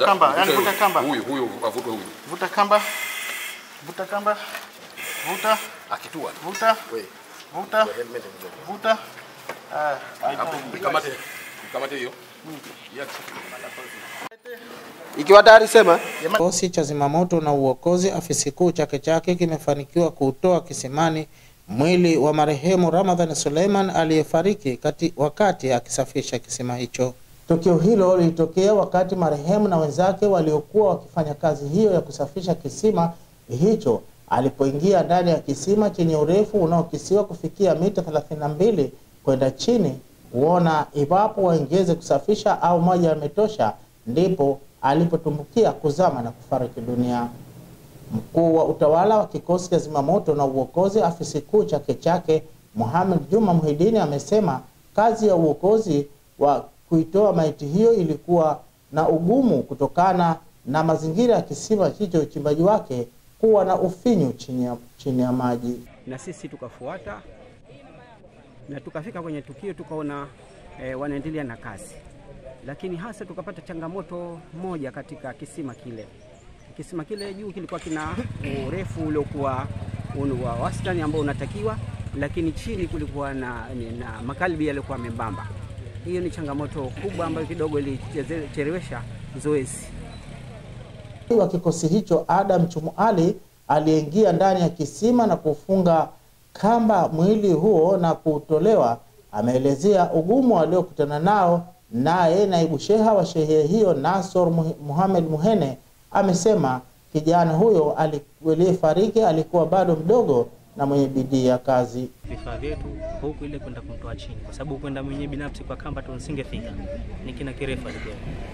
kamba, yani vuta kamba. Huyu avutwe huyu. Vuta kamba. Vuta kamba. Vuta. Akitua. Vuta. Wewe. Vuta. Vuta. Hapo kamate hiyo. Ikiwa tayari sema. Kikosi cha zimamoto na uokozi afisi kuu Chake Chake kimefanikiwa kutoa kisimani mwili wa marehemu Ramadhan Suleiman aliyefariki wakati akisafisha kisima hicho. Tukio hilo lilitokea wakati marehemu na wenzake waliokuwa wakifanya kazi hiyo ya kusafisha kisima hicho alipoingia ndani ya kisima chenye urefu unaokisiwa kufikia mita 32 kwenda chini kuona iwapo waongeze kusafisha au maji yametosha, ndipo alipotumbukia kuzama na kufariki dunia. Mkuu wa utawala wa kikosi cha zimamoto na uokozi afisi kuu Chake Chake Mohamed Juma Muhidini amesema kazi ya uokozi wa kuitoa maiti hiyo ilikuwa na ugumu kutokana na mazingira ya kisima hicho, uchimbaji wake kuwa na ufinyu chini ya maji. Na sisi tukafuata na tukafika kwenye tukio, tukaona wanaendelea na kazi, lakini hasa tukapata changamoto moja katika kisima kile. Kisima kile juu kilikuwa kina urefu uliokuwa wa wastani ambao unatakiwa, lakini chini kulikuwa na makalbi yaliokuwa membamba. Hiyo ni changamoto kubwa ambayo kidogo ilichelewesha zoezi. Wa kikosi hicho Adam Chumuali aliingia ndani ya kisima na kufunga kamba mwili huo na kutolewa. Ameelezea ugumu aliokutana nao, naye naibu sheha wa shehe hiyo Nasor Muhammad Muhene amesema kijana huyo aliyefariki alikuwa bado mdogo na mwenye bidii ya kazi. Vifaa vyetu huku ile kwenda kumtoa chini, kwa sababu kwenda mwenye binafsi kwa kamba tusingefika, ni kina kirefu alikuwa.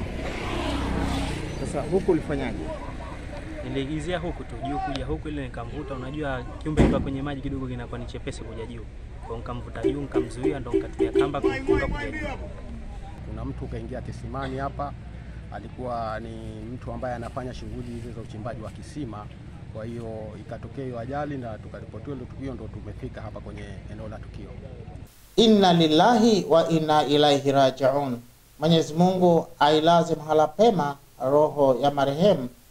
Sasa huku ulifanyaje? Niliigizia huku tu juu, kuja huku ile nikamvuta. Unajua kiumbe kiwa kwenye maji kidogo kinakuwa ni chepesi kuja juu, kwa nikamvuta juu, nikamzuia, ndo nikatumia kamba kumfunga kuja juu. Kuna mtu kaingia kisimani hapa, alikuwa ni mtu ambaye anafanya shughuli hizo za uchimbaji wa kisima. Kwa hiyo ikatokea hiyo ajali na tukaripotiwa ile tukio, ndo tumefika hapa kwenye eneo la tukio. Inna lillahi wa inna ilaihi raji'un. Mwenyezi Mungu ailaze mahala pema roho ya marehemu